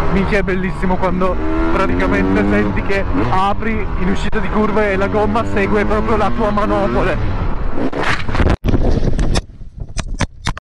Minchia, è bellissimo quando praticamente senti che apri in uscita di curva e la gomma segue proprio la tua manopole.